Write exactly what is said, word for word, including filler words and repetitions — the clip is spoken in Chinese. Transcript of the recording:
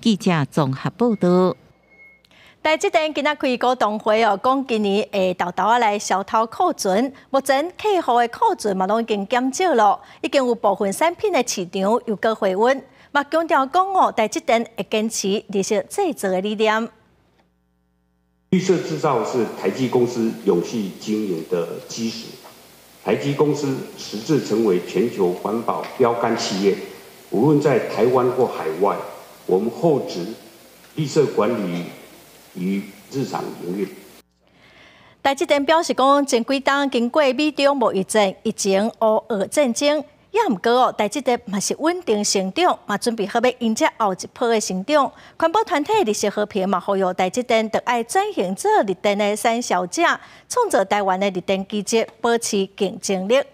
记者综合报道。 台积电今仔开股东会哦，讲今年会豆豆啊来消透库存，目前客户的库存嘛拢已经减少了，已经有部分产品的市场又搁回温。嘛强调讲哦，台积电会坚持绿色制造的理念。 绿色制造是台积公司永续经营的基石。台积公司实质成为全球环保标杆企业，无论在台湾或海外，我们厚植绿色管理与日常营运。 台积电表示讲，前几档经过美中贸易战、疫情、乌俄战争，也毋过哦，台积电嘛是稳定成长，嘛准备好要迎接后一波的成长。环保团体绿色和平嘛呼吁台积电着爱转型做绿电的产销者，创造台湾的绿电基质，保持竞争力。